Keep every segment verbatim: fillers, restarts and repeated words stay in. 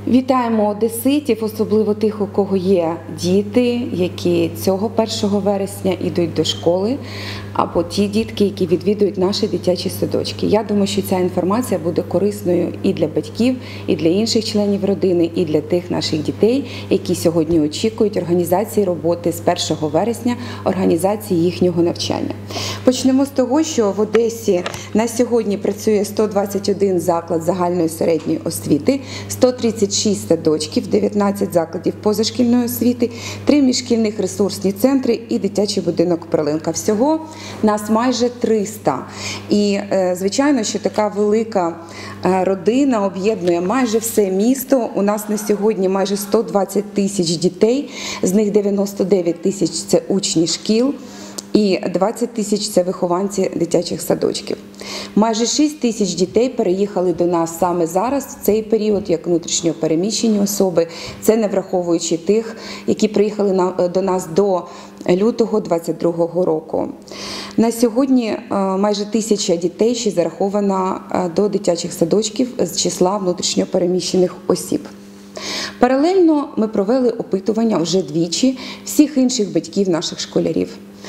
Вітаємо одеситів, особливо тих, у кого є діти, які цього першого вересня йдуть до школи, або ті дітки, які відвідують наші дитячі садочки. Я думаю, що ця інформація буде корисною і для батьків, і для інших членів родини, і для тих наших дітей, які сьогодні очікують організації роботи з першого вересня, організації їхнього навчання. Почнемо з того, що в Одесі на сьогодні працює сто двадцять один заклад загальної середньої освіти, сто тридцять шість садочків, дев'ятнадцять закладів позашкільної освіти, три міжшкільних ресурсні центри і дитячий будинок «Перлинка». Всього нас майже триста. І, звичайно, що така велика родина об'єднує майже все місто. У нас на сьогодні майже сто двадцять тисяч дітей, з них дев'яносто дев'ять тисяч – це учні шкіл, і двадцять тисяч – це вихованці дитячих садочків. Майже шість тисяч дітей переїхали до нас саме зараз, в цей період, як внутрішньо переміщені особи. Це не враховуючи тих, які приїхали на, до нас до лютого двадцять другого року. На сьогодні майже тисяча дітей ще зарахована до дитячих садочків з числа внутрішньо переміщених осіб. Паралельно ми провели опитування вже двічі всіх інших батьків наших школярів.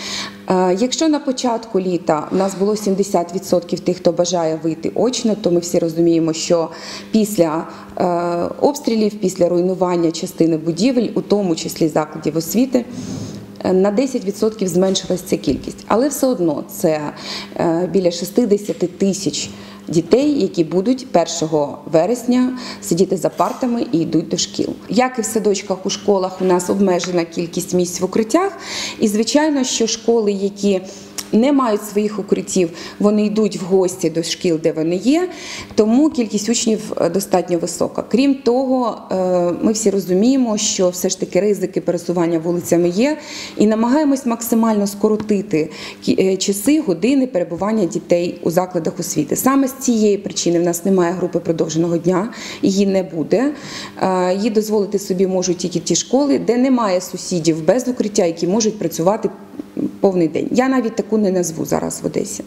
Якщо на початку літа у нас було сімдесят відсотків тих, хто бажає вийти очно, то ми всі розуміємо, що після обстрілів, після руйнування частини будівель, у тому числі закладів освіти, на десять відсотків зменшилася ця кількість. Але все одно це біля шістдесят тисяч дітей, які будуть першого вересня сидіти за партами і йдуть до шкіл. Як і в садочках, у школах у нас обмежена кількість місць в укриттях. І, звичайно, що школи, які не мають своїх укриттів, вони йдуть в гості до шкіл, де вони є, тому кількість учнів достатньо висока. Крім того, ми всі розуміємо, що все ж таки ризики пересування вулицями є, і намагаємось максимально скоротити часи, години перебування дітей у закладах освіти. Саме з цієї причини в нас немає групи продовженого дня, її не буде. Її дозволити собі можуть тільки ті школи, де немає сусідів без укриття, які можуть працювати повний день. Я навіть таку не назву зараз в Одесі.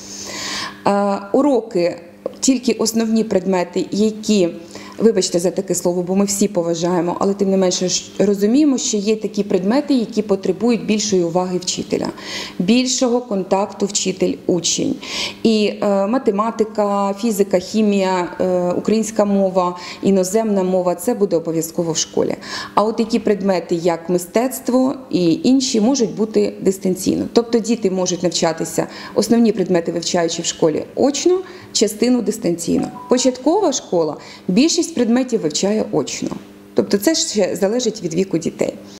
Уроки, тільки основні предмети, які, вибачте за таке слово, бо ми всі поважаємо, але тим не менше розуміємо, що є такі предмети, які потребують більшої уваги вчителя, більшого контакту вчитель-учень. І е, математика, фізика, хімія, е, українська мова, іноземна мова – це буде обов'язково в школі. А от такі предмети, як мистецтво і інші, можуть бути дистанційно. Тобто діти можуть навчатися, основні предмети вивчаючи в школі очно, частину дистанційно. Початкова школа більшість предметів вивчає очно. Тобто це ще залежить від віку дітей.